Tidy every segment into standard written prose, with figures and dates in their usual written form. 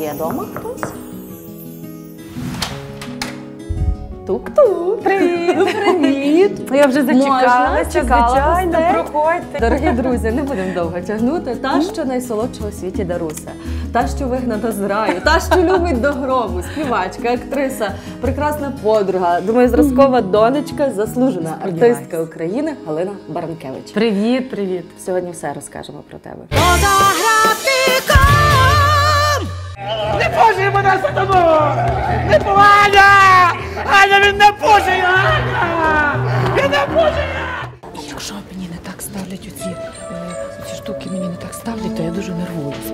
є дома хтось? Тук-тук! Привіт! Привіт! Я вже зачекалася, звичайно, проходьте. Дорогі друзі, не будемо довго тягнути. Та, що найсолодша у світі Даруся, та, що вигнана з раю, та, що любить до гробу, співачка, актриса, прекрасна подруга, думаю, зразкова донечка, заслужена артистка України Галина Баранкевич. Привіт, привіт! Сьогодні все розкажемо про тебе. Не пуши мене за тобою! Не Аня! Аня, він не пушить! Аня! Він не пушить! Якщо мені не так ставлять ці штуки, мені не так ставлять, то я дуже нервуюсь.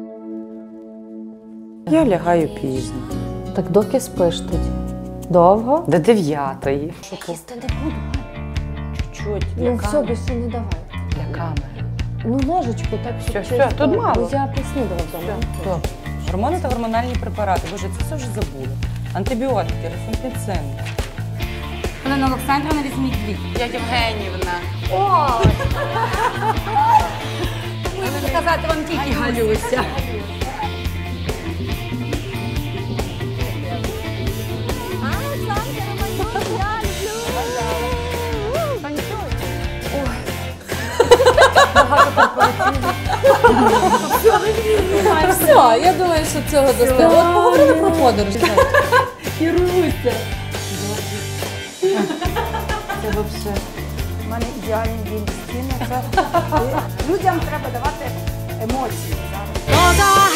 Я лягаю пізно. Так доки спиш тут? Довго? До 9-ї. Їсти не буду. Чуть-чуть. Ну все, більше не давай. Для камери. Ну ложечку так, щоб Все, тут мало. Я поснідала вдома. Добре. Гормони та гормональні препарати. Боже, це все вже забули. Антибіотики, рифампіцин. Олена Олександрівна, візьміть дві. Я Євгенівна. Можу сказати вам тільки Галюся. Все, я думаю, що цього достатньо. От поговорили про подорож. Керуйся. Це взагалі. У мене ідеальний дім стіни. Людям треба давати емоції зараз.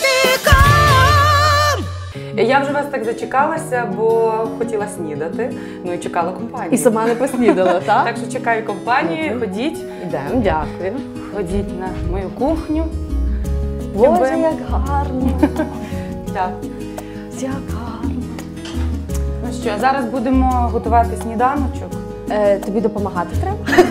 Я вже вас так зачекалася, бо хотіла снідати, ну і чекала компанію. І сама не поснідала, так? Так що чекаю компанії, ходіть. Ідемо, дякую. Ходіть на мою кухню. Боже, Любимо. як гарно. Так. Як гарно. Ну що, зараз будемо готувати сніданочок. Тобі допомагати треба?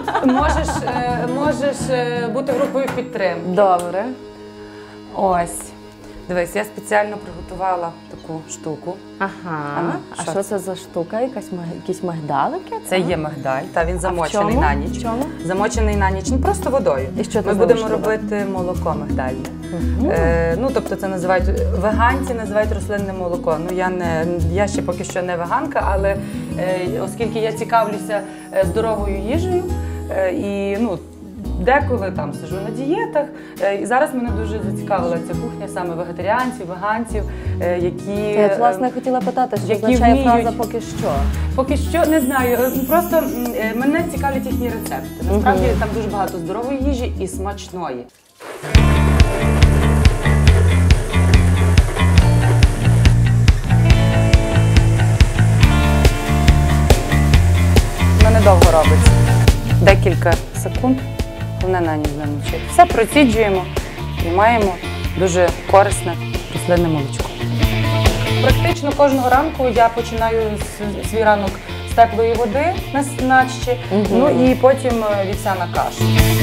Можеш бути групою підтримки. Добре. Ось. Дивись, я спеціально приготувала таку штуку. Ага. А що це за штука? Якісь мигдалики? Це є мигдаль, та він замочений чому? на ніч. В чому? Замочений на ніч, ну просто водою. І що Ми ти будемо будеш робити молоко мигдальне. Ну, тобто це називають, веганці називають рослинне молоко. Ну, я ще поки що не веганка, але оскільки я цікавлюся здоровою їжею і, ну, деколи там сижу на дієтах. І зараз мене дуже зацікавила ця кухня, саме вегетаріанців, веганців, які... Я, власне, хотіла питати, що які означає вміють. фраза «поки що». Поки що, не знаю, просто мене цікавлять їхні рецепти. Насправді там дуже багато здорової їжі і смачної. У мене довго робиться. Декілька секунд. Головне на ніч замочити. Все проціджуємо і маємо дуже корисне рослинне молочко. Практично кожного ранку я починаю свій ранок з теплої води на начі, ну і потім вівсяна каша.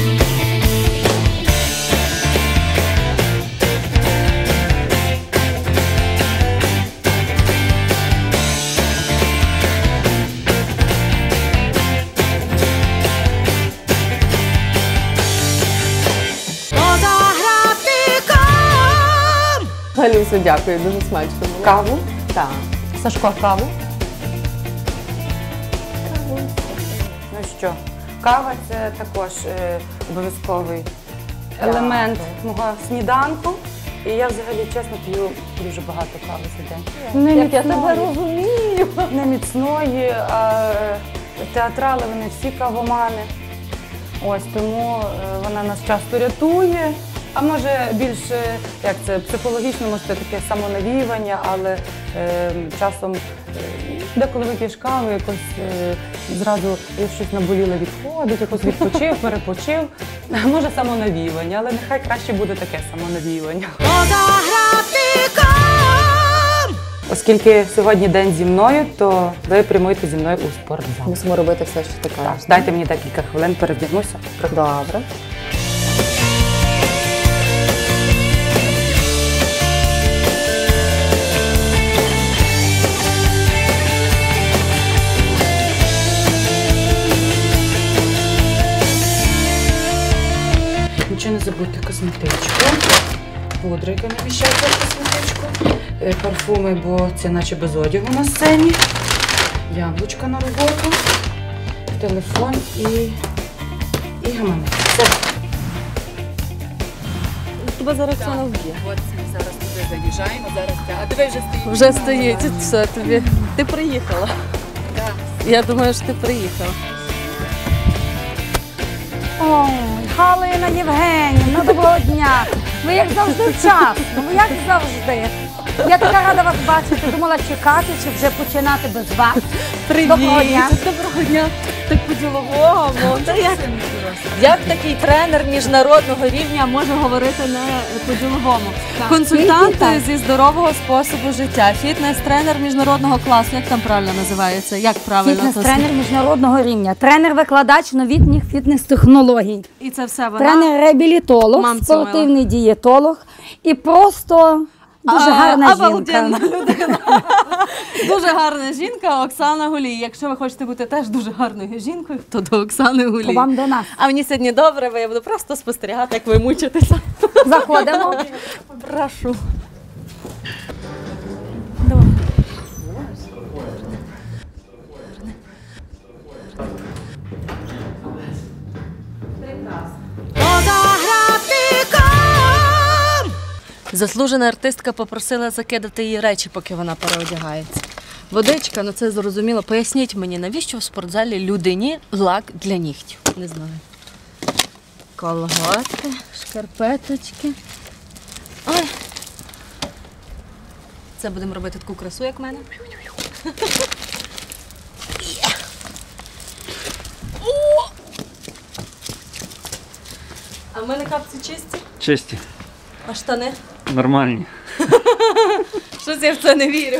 Галюсю, дякую, дуже смачно було. Каву. Так. Сашко, каву. Ну що, кава – це також обов'язковий елемент мого сніданку. І я взагалі, чесно, п'ю дуже багато кави за день. Як я тебе розумію. Не міцної, а театрали, вони всі кавомани. Ось, тому вона нас часто рятує. А може більше, як це, психологічно, може це таке самонавіювання, але часом деколи вип'єш каву, якось зразу щось наболіло відходить, якось відпочив, перепочив. Може самонавіювання, але нехай краще буде таке самонавіювання. Оскільки сьогодні день зі мною, то ви прямуєте зі мною у спортзал. Мусимо робити все, що ти кажеш. Дайте мені декілька хвилин, перевдягнуся. Добре. Нічого не забудьте, косметичку. пудри, яка не вміщається в косметичку, парфуми, бо це наче без одягу на сцені, яблучка на роботу, телефон і гаманець. Все. Тебе зараз Оксана вб'є. От зараз туди заїжджаємо, зараз. А диви, вже стоїть. Вже стоїть, все, тобі. Ти приїхала. Так. Я думаю, що ти приїхала. Ой, Галина Євгенівна, доброго дня. Ви як завжди вчасно, ви як завжди. Я така рада вас бачити, думала чекати, чи вже починати без вас. Привіт! Доброго дня. Доброго дня! Так по-діловому. Та як такий тренер міжнародного рівня може говорити не по-діловому? Консультант зі здорового способу життя, фітнес-тренер міжнародного класу, як там правильно називається? Як правильно? Фітнес-тренер міжнародного рівня, тренер-викладач новітніх фітнес-технологій, І це все вона? тренер-реабілітолог, Мамцю спортивний дієтолог і просто дуже гарна обалденна жінка. людина. Дуже гарна жінка Оксана Гулій. Якщо ви хочете бути теж дуже гарною жінкою, то до Оксани Гулій. То вам до нас. А мені сьогодні добре, бо я буду просто спостерігати, як ви мучитеся. Заходимо. Прошу. Заслужена артистка попросила закидати її речі, поки вона переодягається. Водичка, ну це зрозуміло. Поясніть мені, навіщо в спортзалі людині лак для нігтів? Не знаю. Колготки, шкарпеточки. Ой. Це будемо робити таку красу, як в мене. А в мене капці чисті, Чисті, а штани? нормальні. Щось я в це не вірю.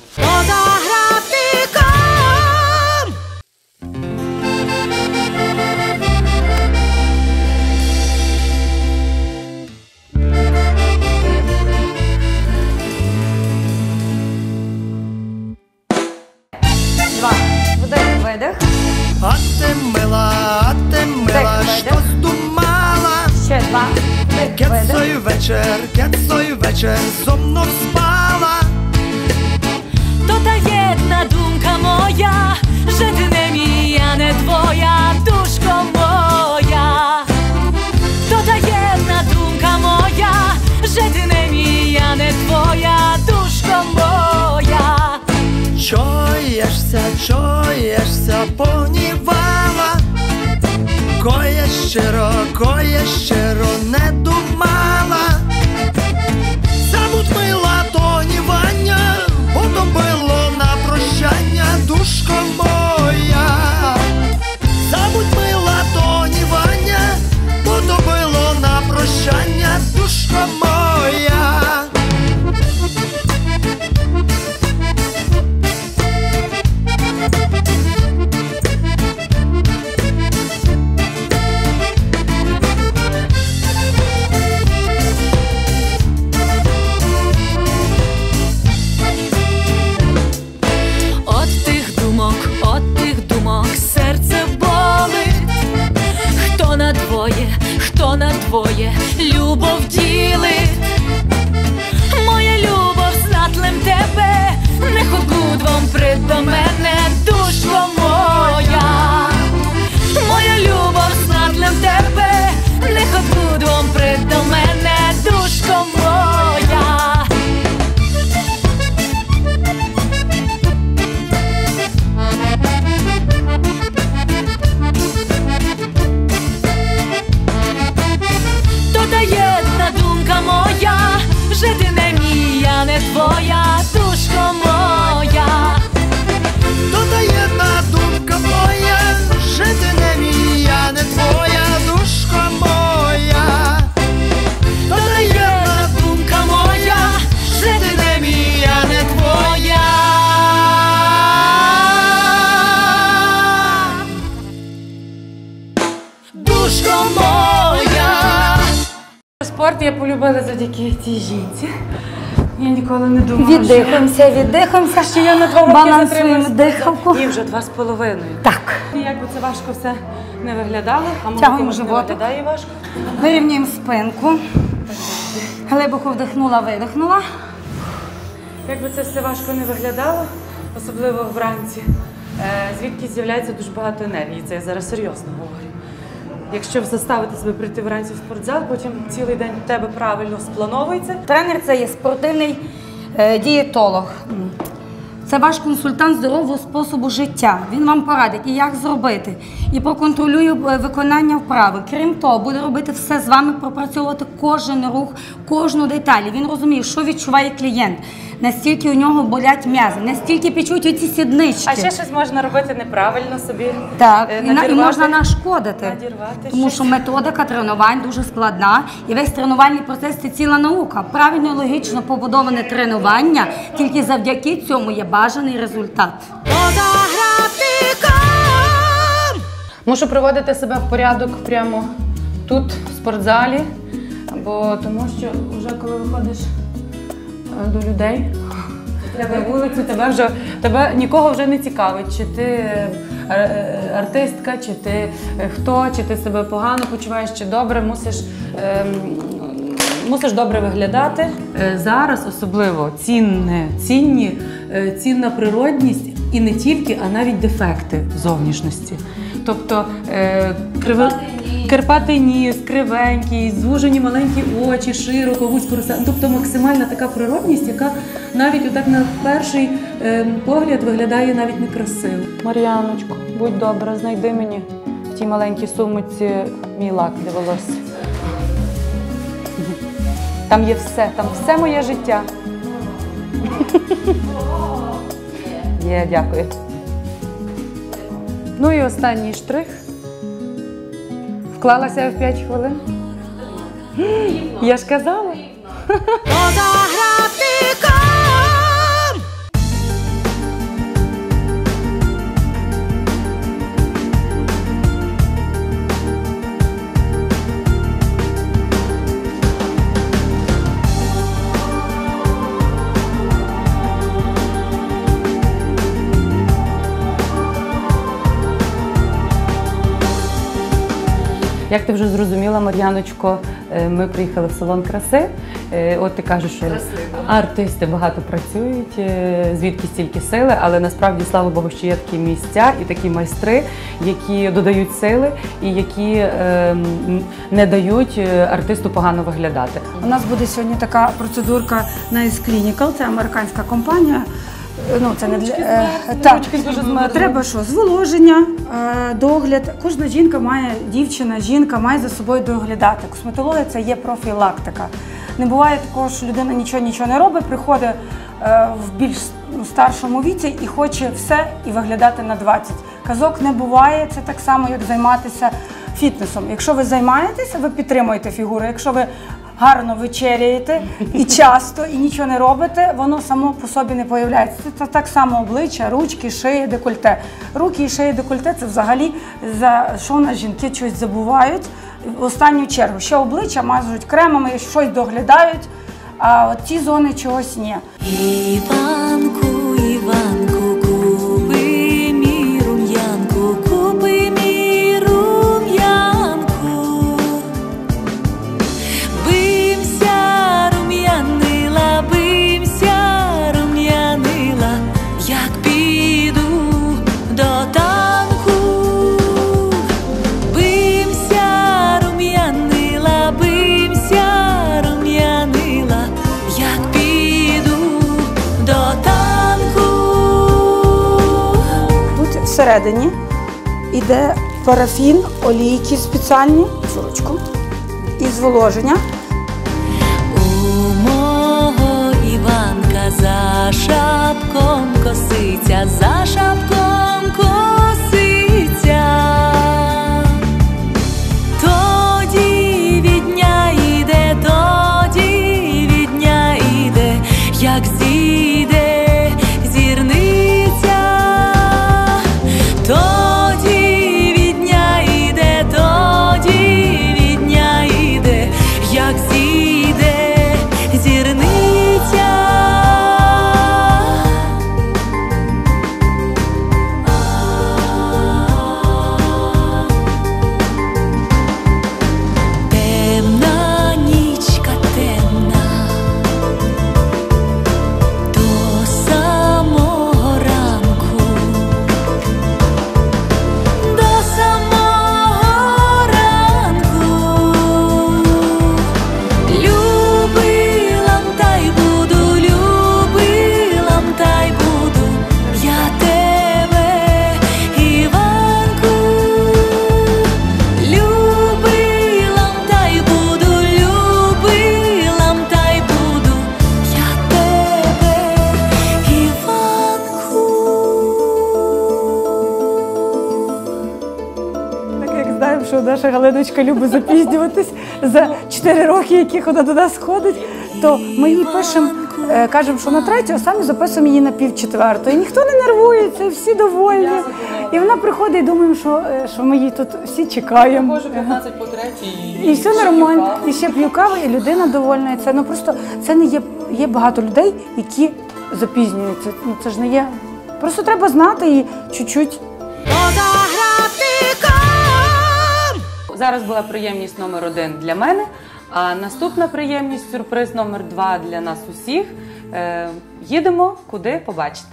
Два. Вдих, видих. А ти мила, що здумала? Ще два. Вдих, видих. Кецой вечір зо мною спала. To ta jedna dumka moja, że ty nie mi, a nie twoja, duszko moja. To ta jedna dumka moja, że ty nie mi, a nie twoja, duszko moja. Чоєшся, понівала. Кое щиро не думала. Забудь мила тонівання, потом було на прощання, душко моя. Забудь мила тонівання, потом було на прощання, душко моя. От тих думок серце болить. Хто на двоє любов ділить. Моя любов з натлем тебе, не ходу двом прид до мене, душко моя. Моя любов з натлем тебе, не ходу двом прид до мене, душко моя. Jedna dumka moja, że ty nie mi, a nie twoja, duszko moja. To ta jedna dumka moja, że ty nie mi, a nie twoja, duszko moja. To ta jedna dumka moja, że ty nie mi, a nie twoja. Duszko moja. Спорт я полюбила завдяки цій жінці. Я ніколи не думала, Віддихаємося. що я на 2 роки Балансуємо затримуюсь. дихавку. І вже 2,5. Так. Як би це важко все не виглядало, а може Тягуємо комусь не животик. виглядає важко. Вирівнюємо спинку. Глибоко вдихнула, видихнула. Як би це все важко не виглядало, особливо вранці, звідки з'являється дуже багато енергії. Це я зараз серйозно говорю. Якщо заставити себе прийти вранці в спортзал, потім цілий день у тебе правильно сплановується. Тренер – це є спортивний дієтолог. Це ваш консультант здорового способу життя. Він вам порадить, і як зробити, і проконтролює виконання вправи. Крім того, буде робити все з вами, пропрацьовувати кожен рух, кожну деталь. Він розуміє, що відчуває клієнт, настільки у нього болять м'язи, настільки печуть оці сіднички. А ще щось можна робити неправильно собі. Так, і надірвати. можна нашкодити, Надірвати тому щось. що методика тренувань дуже складна, і весь тренувальний процес – це ціла наука. Правильно, логічно побудоване тренування, тільки завдяки цьому є бажаний результат. Мушу приводити себе в порядок прямо тут, в спортзалі, бо тому що вже коли виходиш до людей, на вулицю, тебе нікого вже не цікавить, чи ти артистка, чи ти хто, чи ти себе погано почуваєш, чи добре, мусиш добре виглядати. Зараз особливо цінна природність і не тільки, а навіть дефекти зовнішності. Тобто Карпатий ніс, кривенький, звужені маленькі очі, широко, вузько розсаджені. Тобто максимальна така природність, яка навіть отак на перший погляд виглядає навіть некрасиво. Мар'яночко, будь добра, знайди мені в тій маленькій сумочці мій лак для волосся. Там є все, там все моє життя. Є, дякую. Ну і останній штрих. Вклалася в 5 хвилин. Я ж казала. Як ти вже зрозуміла, Мар'яночко, ми приїхали в салон краси. От ти кажеш, що артисти багато працюють, звідки стільки сили, але насправді, слава Богу, що є такі місця і такі майстри, які додають сили і які не дають артисту погано виглядати. У нас буде сьогодні така процедурка Nice Clinical, це американська компанія. Ну, це не для... так, треба що? Зволоження, догляд. Кожна жінка має, жінка має за собою доглядати. Косметологія – це є профілактика. Не буває такого, що людина нічого не робить, приходить в більш старшому віці і хоче все і виглядати на 20. Казок не буває, це так само, як займатися фітнесом. Якщо ви займаєтеся, ви підтримуєте фігуру. Якщо ви гарно вечеряєте і часто, і нічого не робите, воно само по собі не появляється. Це так само обличчя, ручки, шия, декольте. Руки і шия, декольте – це взагалі, за що на жінки щось забувають в останню чергу. Ще обличчя мажуть кремами, щось доглядають, а от ці зони чогось ні. Іванку, Іванку, купи мій рум'янку, купи мій рум'янку. Бимся, рум'янила, як піду до танку. Бимся, рум'янила, як піду до танку. Тут всередині йде парафін, олійки спеціальні, ручку, і зволоження. У мого Іванка за шапком косиця, за шапком косиця. Тоді від дня йде, як зійде зірниця. Тоді від дня йде, як зійде зірниця. що Галиночка любить запізнюватись за 4 роки, яких вона до нас ходить, то ми їй пишемо, кажемо, що на 3, а самі записуємо її на 3:30. І ніхто не нервується, всі довольні. І вона приходить і думаємо, що ми її тут всі чекаємо. Може 15 по 3. І все нормально. І ще п'ю каву, і людина довольна. І це, просто це не є багато людей, які запізнюються. Це ж не є. Просто треба знати і чуть-чуть. Зараз була приємність номер 1 для мене, а наступна приємність, сюрприз номер 2 для нас усіх. Їдемо, куди побачите.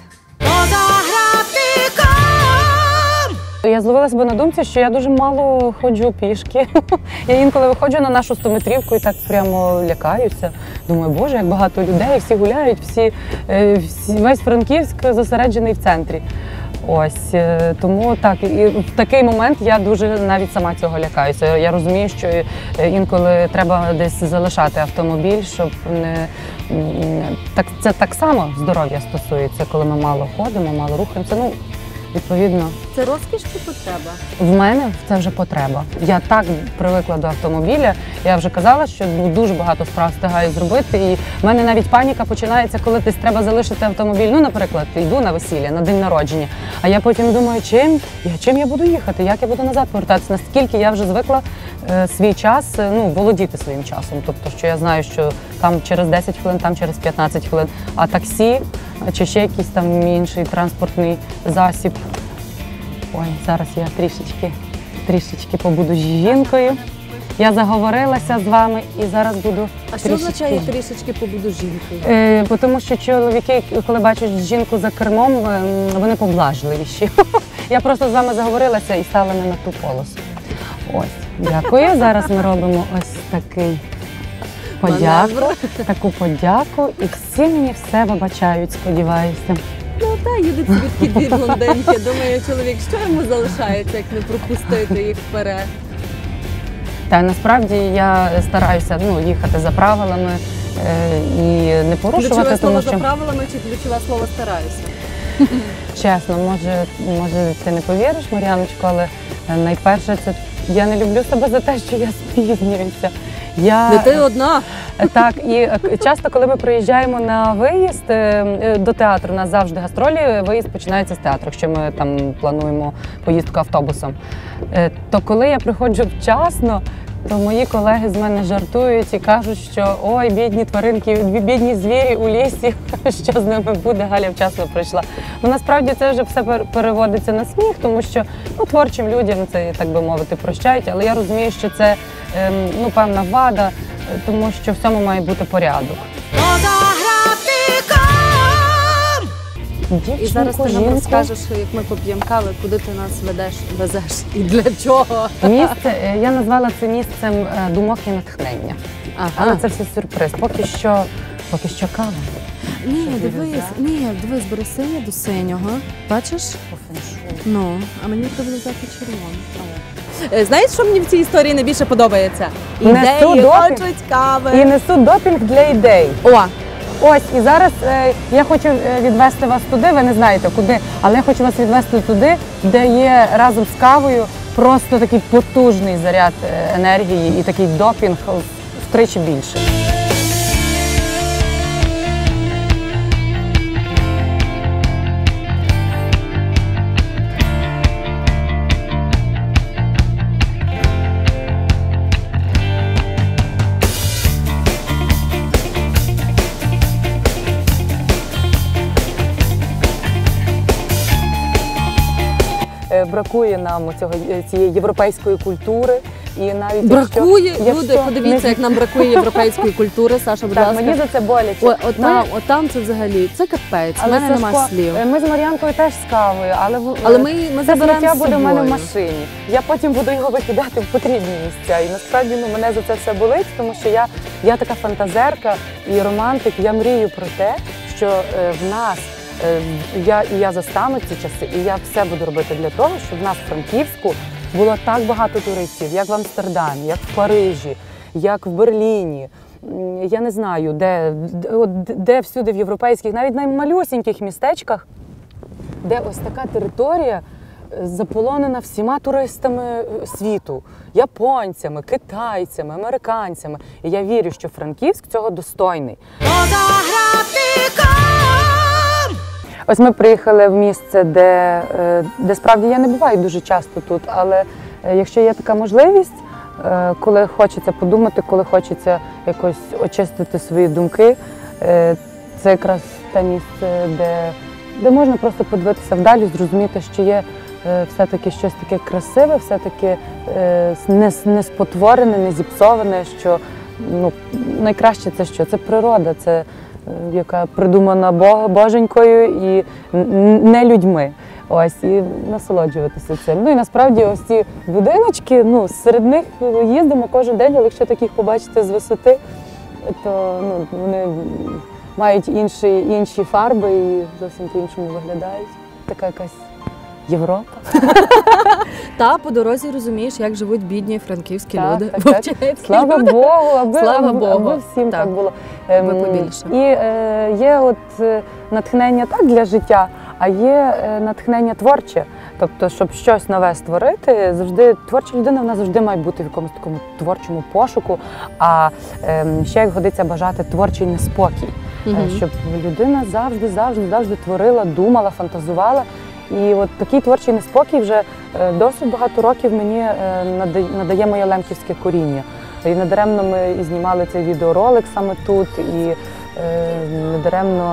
Я зловила себе на думці, що я дуже мало ходжу пішки. Я інколи виходжу на нашу 100-метрівку і так прямо лякаюся. Думаю, боже, як багато людей, всі гуляють, весь Франківськ зосереджений в центрі. Ось, тому так, і в такий момент я дуже навіть сама цього лякаюся. Я розумію, що інколи треба десь залишати автомобіль, щоб не... Це так само здоров'я стосується, коли ми мало ходимо, мало рухаємося. Ну, відповідно. Це розкіш чи потреба? В мене це вже потреба. Я так привикла до автомобіля. Я вже казала, що дуже багато справ встигаю зробити. І в мене навіть паніка починається, коли десь треба залишити автомобіль. Ну, наприклад, йду на весілля, на день народження. А я потім думаю, чим я буду їхати, як я буду назад повертатися. Наскільки я вже звикла свій час, володіти своїм часом. Тобто, що я знаю, що там через 10 хвилин, там через 15 хвилин. А таксі чи ще якийсь там інший транспортний засіб. Ой, зараз я трішечки побуду жінкою. Я заговорилася з вами і зараз буду А що означає трішечки побуду жінкою? Тому що чоловіки, коли бачать жінку за кермом, вони поблажливіші. Я просто з вами заговорилася і стала не на ту полосу. Ось, дякую. Зараз ми робимо ось таку подяку, і всі мені все вибачають, сподіваюся. Ну так, їдуть собі такі дві блондинки. Думаю, чоловік, що йому залишається, як не пропустити їх вперед? Та насправді я стараюся їхати за правилами і не порушувати. Ключове слово тому що... за правилами чи ключове слово стараюся? Чесно, може ти не повіриш, Мар'яночко, але найперше це я не люблю себе за те, що я спізнююся. Не ти одна. Так, і часто, коли ми приїжджаємо на виїзд до театру, у нас завжди гастролі, виїзд починається з театру, якщо ми там плануємо поїздку автобусом. То коли я приходжу вчасно, то мої колеги з мене жартують і кажуть, що ой, бідні тваринки, бідні звірі у лісі, що з ними буде, Галя вчасно прийшла. Насправді це вже все переводиться на сміх, тому що творчим людям це, так би мовити, прощають, але я розумію, що це певна вада, тому що в цьому має бути порядок. І зараз ти нам розкажеш, як ми поп'ємо кави, куди ти нас везеш і для чого. Місце, я назвала це місцем думок і натхнення. Але це все сюрприз. Поки що кава. Дивись, бери синє до синього. Бачиш? А мені треба взяти червону. Знаєш, що мені в цій історії найбільше подобається? Ідеї хочуть кави. І несу допінг для ідей. Ось, і зараз я хочу відвести вас туди, ви не знаєте куди, але я хочу вас відвести туди, де є разом з кавою просто такий потужний заряд енергії і такий допінг втричі більше. Бракує нам цієї європейської культури. І навіть бракує, люди, подивіться, як нам бракує європейської культури, Саша, будь ласка. Мені за це боляче. Там це взагалі, це капець, в мене нема слів. Ми з Мар'янкою теж з кавою, але ми заберемо з собою. буде в мене в машині. Я потім буду його викидати в потрібні місця. І насправді мене за це все болить, тому що я така фантазерка і романтик, я мрію про те, що в нас я застану ці часи, і я все буду робити для того, щоб в нас в Франківську було так багато туристів, як в Амстердамі, як в Парижі, як в Берліні. Я не знаю, де всюди в європейських, навіть наймалюсіньких містечках, де ось така територія заполонена всіма туристами світу, японцями, китайцями, американцями. І я вірю, що Франківськ цього достойний. Ось ми приїхали в місце, де справді я не буваю дуже часто тут, але якщо є така можливість, коли хочеться подумати, коли хочеться якось очистити свої думки, це якраз те місце, де можна просто подивитися вдалі, зрозуміти, що є все-таки щось таке красиве, все-таки не спотворене, не зіпсоване, що найкраще це що? Це природа, це яка придумана Боженькою і не людьми. Ось, і насолоджуватися цим. Ну і насправді ось ці будиночки, серед них їздимо кожен день, але якщо таких побачите з висоти, то вони мають інші фарби і зовсім по-іншому виглядають. Така якась Європа. Та по дорозі розумієш, як живуть бідні франківські люди. Так. Слава Богу, аби всім Так. так було. Аби побільше. І є от натхнення так для життя, а є натхнення творче. Тобто, щоб щось нове створити, завжди творча людина в нас завжди має бути в якомусь такому творчому пошуку, а ще як годиться бажати творчий неспокій. Щоб людина завжди творила, думала, фантазувала. І от такий творчий неспокій вже досить багато років мені надає моє лемківське коріння. І недаремно ми і знімали цей відеоролик саме тут, і недаремно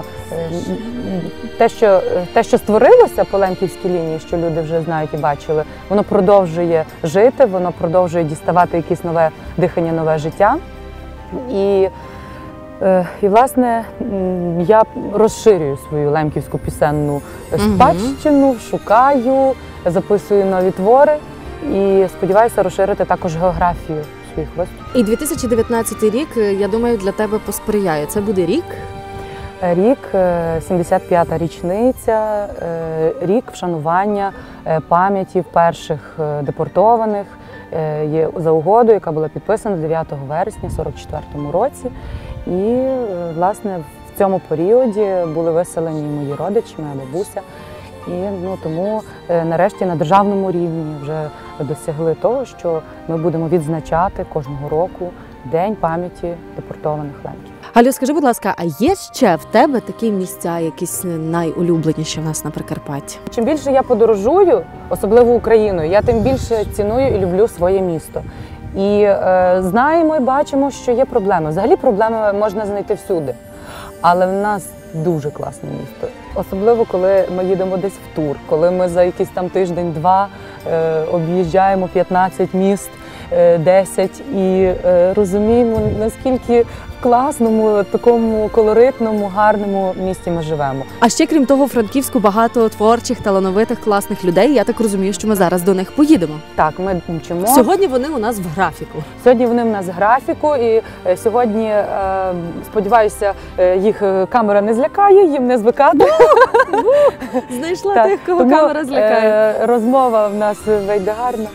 те, що створилося по лемківській лінії, що люди вже знають і бачили, воно продовжує жити, воно продовжує діставати якесь нове дихання, нове життя. І власне, я розширюю свою лемківську пісенну спадщину, шукаю, записую нові твори і сподіваюся розширити також географію своїх виступів. І 2019 рік, я думаю, для тебе посприяє. Це буде рік? Рік, 75-та річниця, рік вшанування пам'яті перших депортованих є за угодою, яка була підписана 9 вересня 44-му році. І, власне, в цьому періоді були виселені мої родичі, моя бабуся. І тому нарешті на державному рівні вже досягли того, що ми будемо відзначати кожного року День пам'яті депортованих лемків. Галю, скажи, будь ласка, а є ще в тебе такі місця, якісь найулюбленіші в нас на Прикарпатті? Чим більше я подорожую, особливо Україною, я тим більше ціную і люблю своє місто. І знаємо і бачимо, що є проблеми. Взагалі проблеми можна знайти всюди. Але в нас дуже класне місто. Особливо, коли ми їдемо десь в тур, коли ми за якийсь там тиждень-два об'їжджаємо 15 міст, 10 і розуміємо, наскільки в класному, такому колоритному, гарному місті ми живемо. А ще, крім того, у Франківську багато творчих, талановитих, класних людей. Я так розумію, що ми зараз до них поїдемо. Так, ми мчимо. Сьогодні вони у нас в графіку. Сьогодні вони в нас в графіку, і сьогодні, сподіваюся, їх камера не злякає, їм не звикати. Знайшла тих, кого камера злякає. Розмова в нас вийде гарна.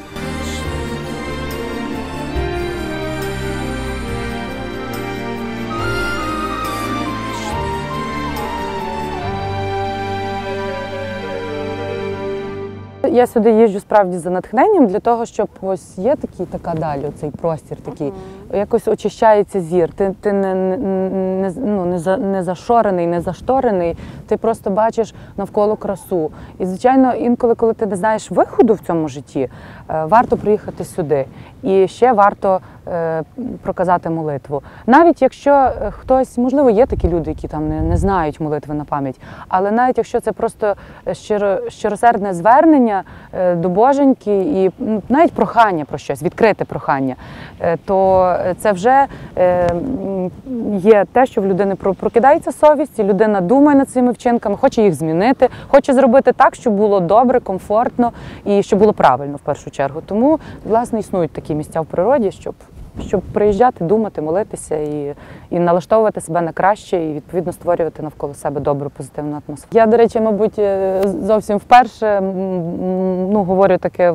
Я сюди їжджу справді за натхненням для того, щоб ось є така далі, цей простір такий, якось очищається зір. Ти не зашорений, не зашторений, ти просто бачиш навколо красу. І, звичайно, інколи, коли ти не знаєш виходу в цьому житті, варто приїхати сюди. І ще варто проказати молитву. Навіть якщо хтось, можливо, є такі люди, які там не знають молитви на пам'ять, але навіть якщо це просто щиросердне звернення до Боженьки і навіть прохання про щось, відкрите прохання, то це вже є те, що в людини прокидається совість, і людина думає над цими вчинками, хоче їх змінити, хоче зробити так, щоб було добре, комфортно і щоб було правильно в першу чергу. Тому, власне, існують такі місця в природі, щоб приїжджати, думати, молитися і налаштовувати себе на краще, і, відповідно, створювати навколо себе добру, позитивну атмосферу. Я, до речі, мабуть, зовсім вперше говорю таке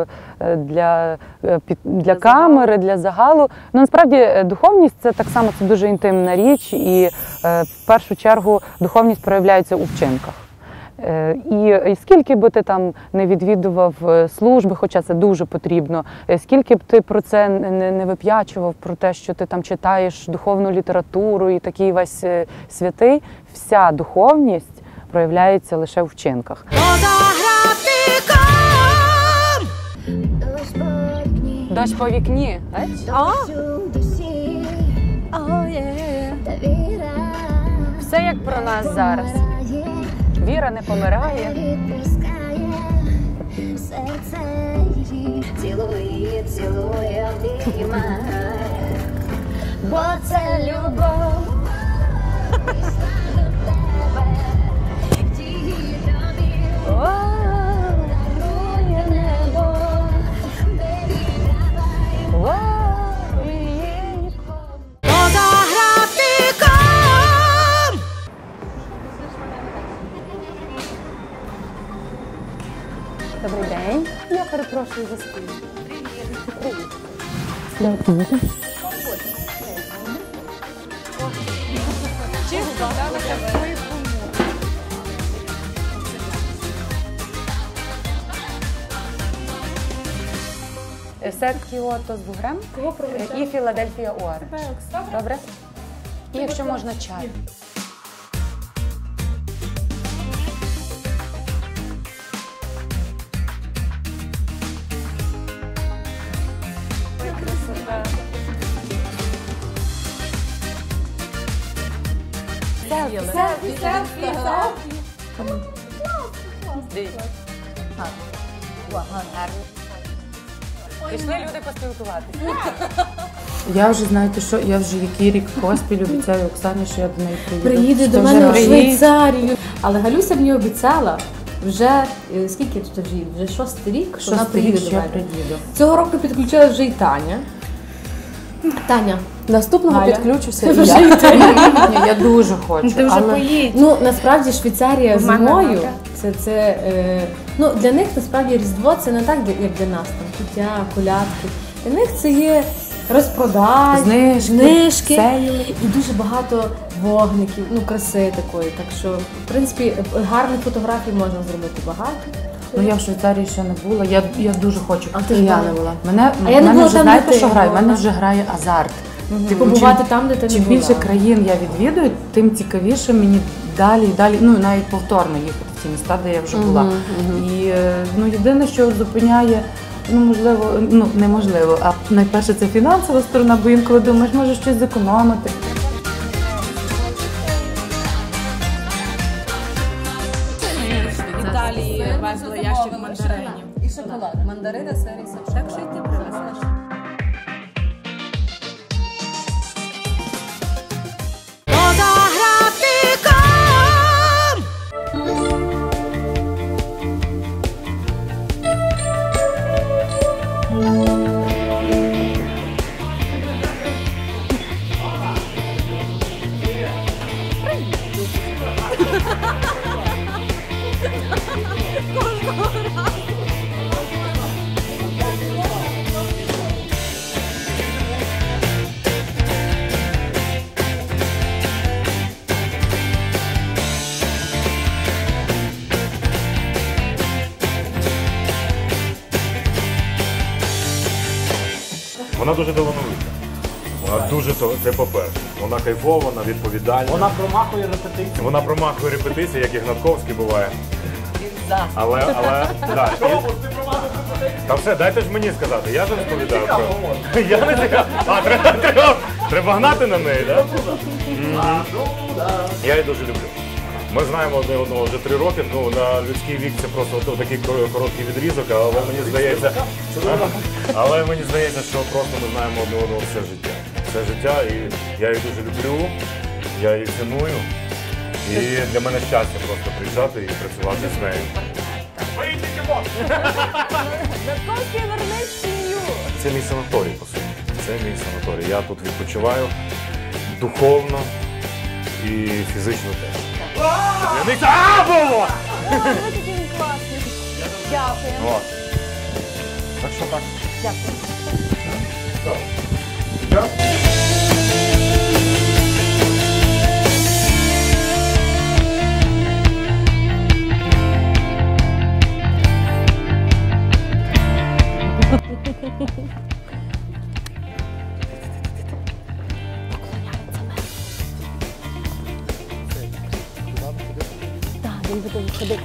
для камери, для загалу. Насправді, духовність – це так само, це дуже інтимна річ, і в першу чергу духовність проявляється у вчинках. І скільки би ти там не відвідував служби, хоча це дуже потрібно, скільки б ти про це не вип'ячував, про те, що ти там читаєш духовну літературу і такий весь святий, вся духовність проявляється лише в вчинках. Дощ по вікні. Все як про нас зараз. Віра не помирає. Цілує, обіймає, бо це любов. Добрий день. Я перепрошую за спину. Привіт. Сет Кіото з бугрем і Філадельфія Оранж. Добре? І якщо можна чай. Пішли люди поспілкуватися. Я вже, знаєте що, я вже який рік поспіль обіцяю Оксані, що я до неї приїду. Приїде до мене в Швейцарію. Але Галюся мені обіцяла вже, скільки тут вже, вже 6-й рік, що вона приїде до мене. Цього року підключила вже і Таня. Таня, наступного Галя. підключуся і я. Ні, я дуже хочу. Ти вже поїдь. Ну, насправді Швейцарія зимою, ну, для них насправді Різдво це не так, як для нас, там, куття, колядки. Для них це є розпродаж, знижки і дуже багато вогників, ну, краси такої. Так що, в принципі, гарних фотографій можна зробити багато. Ну, я в Швейцарії ще не була, я дуже хочу. А ти ж я не була. Мене вже, знаєте, що грає? Мене вже грає азарт. Типу, побувати там, де ти не чим була. більше країн я відвідую, тим цікавіше мені далі і далі, ну, навіть повторно їхати в ті міста, де я вже була. І, ну, єдине, що зупиняє, ну, можливо, ну, неможливо, а найперше це фінансова сторона, бо інколи думаєш, може щось зекономити. Італії везли ящик мандаринів. І шоколад. Мандарини, сир і сок. Якщо й ти привезеш. Вона дуже талановита. Вона дуже це по-перше. Вона кайфова, вона відповідальна. Вона промахує репетицію. Вона промахує репетиції, як і Гнатковський буває. Але, да. Та все, дайте ж мені сказати, я ж розповідаю про... Я не цікав. А, треба гнати на неї, так? Я її дуже люблю. Ми знаємо одне одного вже 3 роки, ну на людський вік це просто такий короткий відрізок, але мені здається, що просто ми знаємо одне одного все життя. Все життя, і я її дуже люблю, я її ціную. І для мене щастя просто приїжджати і працювати з нею. Це мій санаторій, по суті. Це мій санаторій. Я тут відпочиваю духовно і фізично теж. Було! Дякую. Так що так. Дякую. буду ходити.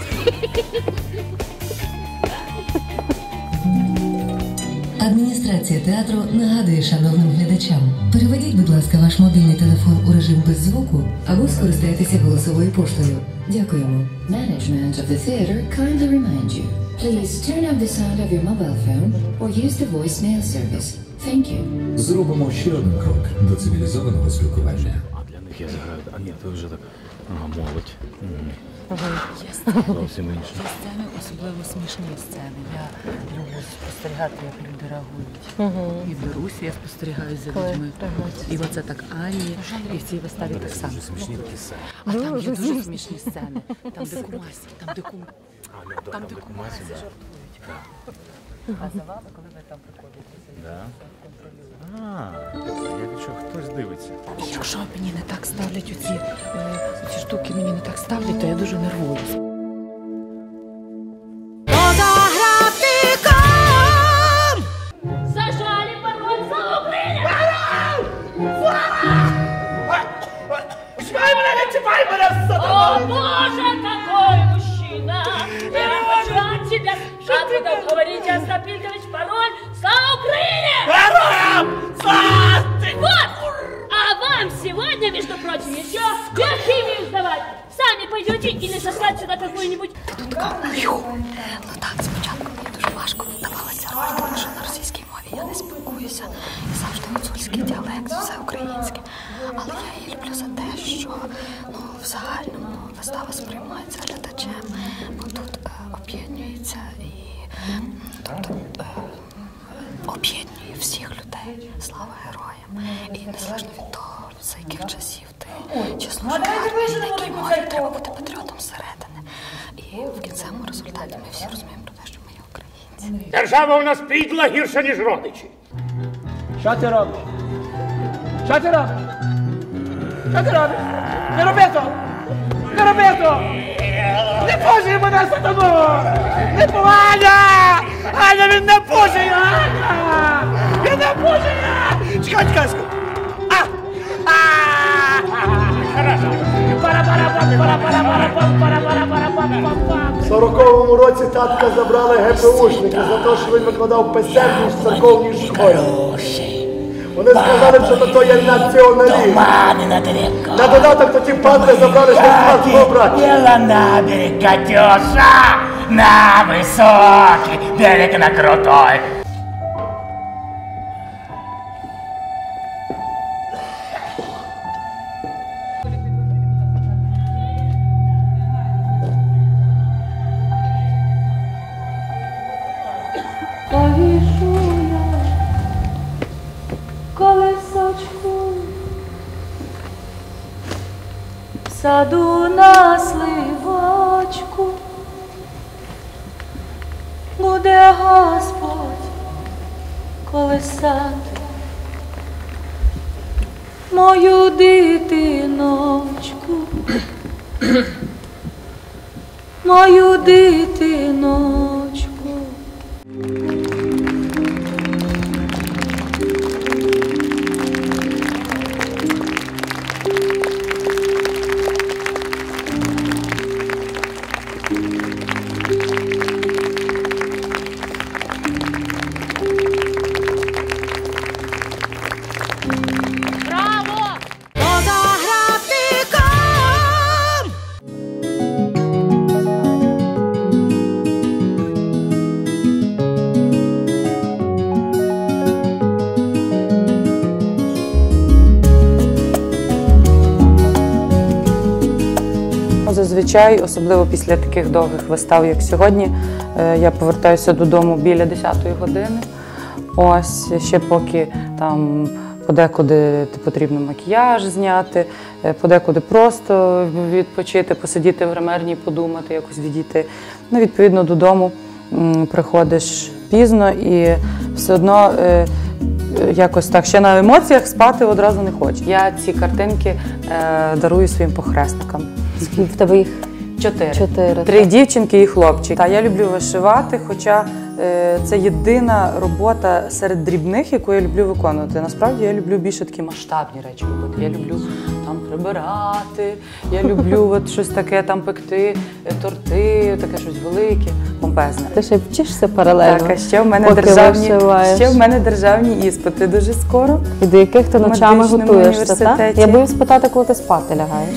Адміністрація театру нагадує шановним глядачам. Переведіть, будь ласка, ваш мобільний телефон у режим без звуку або скористайтеся голосовою поштою. Дякуємо. Management of the theater kindly reminds you. Please turn off the sound of your mobile phone or use the voicemail service. Thank you. Зробимо ще один крок до цивілізованого спілкування. А для них я заграю. А ні, це вже так. Ага, молодь. Є сцени, Зовсім інше. є сцени, особливо смішні сцени. Я люблю спостерігати, як люди реагують. І в Білорусі я спостерігаю за людьми. І оце так арії, і в цій виставі так само. А там є дуже смішні сцени. Там де кумасі, там де кумасі жартують. А за вами, коли ви там приходите, Я відчув, хтось дивиться. якщо мені не так ставлять оці штуки, мені не так ставлять, то я дуже нервуюсь. Зажали пароль за Україну! Чіпай мене, не чіпай мене, сатана! О, Боже, какой мужчина! Я хочу от тебя, как вы там говорите, Остап Илькович, пароль «Слава Украине!» Героям! Вот! А вам сегодня, между прочим, еще биохимию сдавать! Сами пойдете или сослать сюда какую-нибудь... Ну так, спочатку мені дуже важко вдавалася роль, тому що на російській мові я не спілкуюся. І завжди гуцульський діалект, все українське. Але я її люблю за те, що в загальному вистава сприймається глядачем, бо тут об'єднується і об'єднує всіх людей. Слава героям. І незалежно від того, за яких часів ти чи служиш в армії, на якій мові, треба бути патріотом зсередини. І в кінцевому результаті ми всі розуміємо про те, що ми є українці. Держава у нас підла гірша, ніж родичі. Що ти робиш? Що ти робиш? Що ти робиш? Не роби то! Не роби то! Не пуши мене, сатану! Не Аня! Аня, він не пушить! Аня! Він не пушить! Чекай, чекай! В 40-му році татка забрали ГПУшники за те, що він викладав писемність в церковній школі. Вони сказали, що то є націоналізм. На додаток то ті падли забрали, що з вас брати. Діла на берег, Катюша! На високий берег, на крутой! Повішу я колесочку в саду на сливочку, буде Господь колесати мою дитиночку, мою дитиночку. Зазвичай, особливо після таких довгих вистав, як сьогодні, я повертаюся додому біля 10-ї години. Ось, ще поки там подекуди потрібно макіяж зняти, подекуди просто відпочити, посидіти в гримерні, подумати, якось відійти. Ну, відповідно, додому приходиш пізно і все одно якось так ще на емоціях спати одразу не хочу. Я ці картинки дарую своїм похресникам. Скільки в тебе їх? 4. 3 дівчинки і хлопчик. Та я люблю вишивати, хоча це єдина робота серед дрібних, яку я люблю виконувати. Насправді я люблю більше такі масштабні речі робити. Я люблю там там прибирати, я люблю от щось таке там пекти, торти, таке щось велике, помпезне. Ти ще вчишся паралельно? Так, а ще в мене державні іспити дуже скоро. І до яких ти ночами готуєшся, так? університеті. Я боюсь спитати, коли ти спати лягаєш.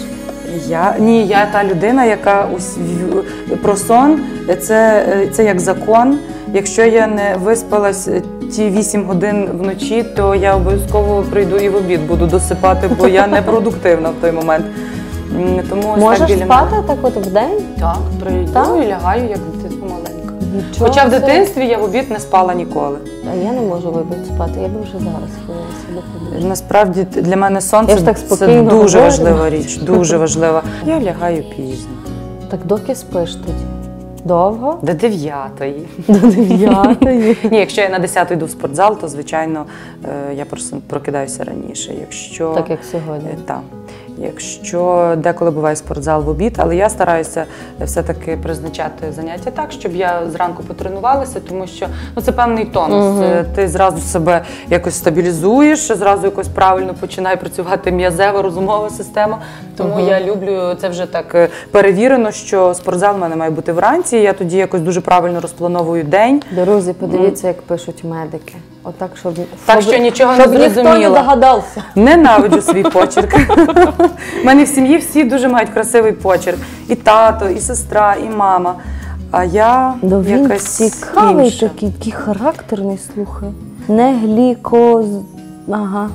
Я та людина, яка про сон це як закон. Якщо я не виспалась ті 8 годин вночі, то я обов'язково прийду і в обід буду досипати, бо я не продуктивна в той момент. Тому можеш спати так от в день? Так, прийду і лягаю, як дитина маленька. Хоча в дитинстві я в обід не спала ніколи. А я не можу в обід спати, я би вже зараз хвилилася. Насправді для мене сон це дуже важлива річ, дуже важлива. Я лягаю пізно. Так доки спиш тоді? Довго? До 9-ї. До 9-ї? Ні, якщо я на 10-ю йду в спортзал, то, звичайно, я просто прокидаюся раніше. Так, як сьогодні? Так. Якщо деколи буває спортзал в обід, але я стараюся все-таки призначати заняття так, щоб я зранку потренувалася, тому що це певний тонус. Ти зразу себе якось стабілізуєш, зразу якось правильно починає працювати м'язева, розумова система. Тому я люблю, це вже так перевірено, що спортзал в мене має бути вранці, я тоді якось дуже правильно розплановую день. Друзі, подивіться, як пишуть медики. Отак, щоб що нічого не зрозуміло. Ніхто не догадався. Ненавиджу свій почерк. У мене в сім'ї всі дуже мають красивий почерк. І тато, і сестра, і мама. А я якась цікавий інша. такий характерний, слухай. Не глікоз... Ага.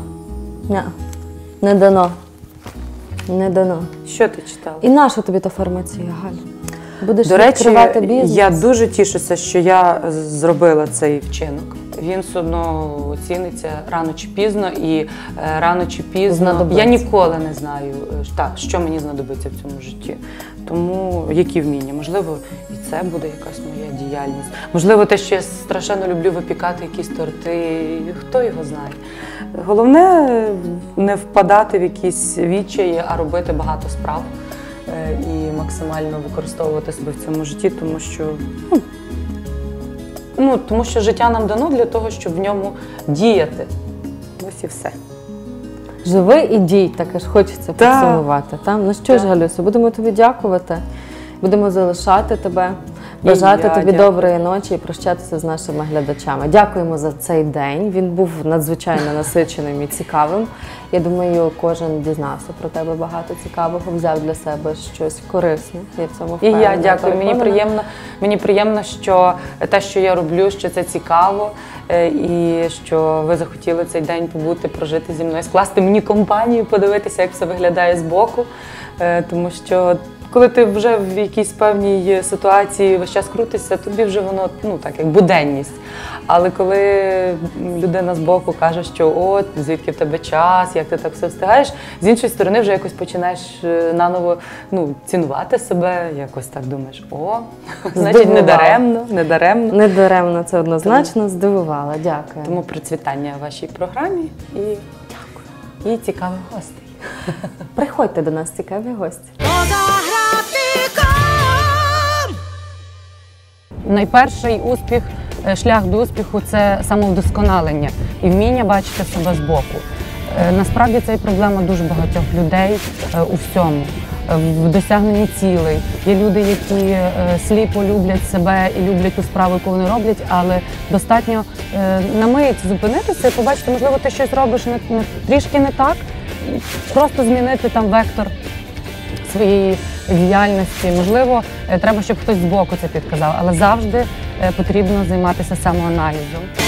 Не дано. Не дано. Що ти читала? І наша тобі та фармація, Галь? Будеш До речі, відкривати бізнес? я дуже тішуся, що я зробила цей вчинок. Він все одно оціниться рано чи пізно, і рано чи пізно я ніколи не знаю, що мені знадобиться в цьому житті. Тому які вміння? Можливо, і це буде якась моя діяльність. Можливо, те, що я страшенно люблю випікати якісь торти, хто його знає. Головне не впадати в якісь відчаї, а робити багато справ і максимально використовувати себе в цьому житті, тому що життя нам дано для того, щоб в ньому діяти. Ось і все. Живи і дій, таке ж хочеться підсумувати. Ну що ж, Галюсю, будемо тобі дякувати, будемо залишати тебе, бажати тобі доброї ночі і прощатися з нашими глядачами. Дякуємо за цей день, він був надзвичайно насиченим і цікавим. Я думаю, кожен дізнався про тебе багато цікавого, взяв для себе щось корисне. Я в цьому впевнена. І я дякую. Мені приємно, що те, що я роблю, що це цікаво, і що ви захотіли цей день побути, прожити зі мною, скласти мені компанію, подивитися, як все виглядає збоку. Тому що коли ти вже в якійсь певній ситуації весь час крутишся, тобі вже воно, так, як буденність. Але коли людина збоку каже, що от, звідки в тебе час, як ти так все встигаєш, з іншої сторони вже якось починаєш наново цінувати себе, якось так думаєш, значить не даремно. Не даремно, це однозначно здивувало. Дякую. Тому процвітання вашій програмі і дякую. І цікавих гостей. Приходьте до нас, цікаві гості. Найперший успіх, шлях до успіху – це самовдосконалення і вміння бачити себе збоку. Насправді це проблема дуже багатьох людей у всьому, в досягненні цілей. Є люди, які сліпо люблять себе і люблять ту справу, яку вони роблять, але достатньо на мить зупинитися і побачити, можливо, ти щось робиш трішки не так, просто змінити там вектор своєї діяльності. Можливо, треба, щоб хтось збоку це підказав, але завжди потрібно займатися самоаналізом.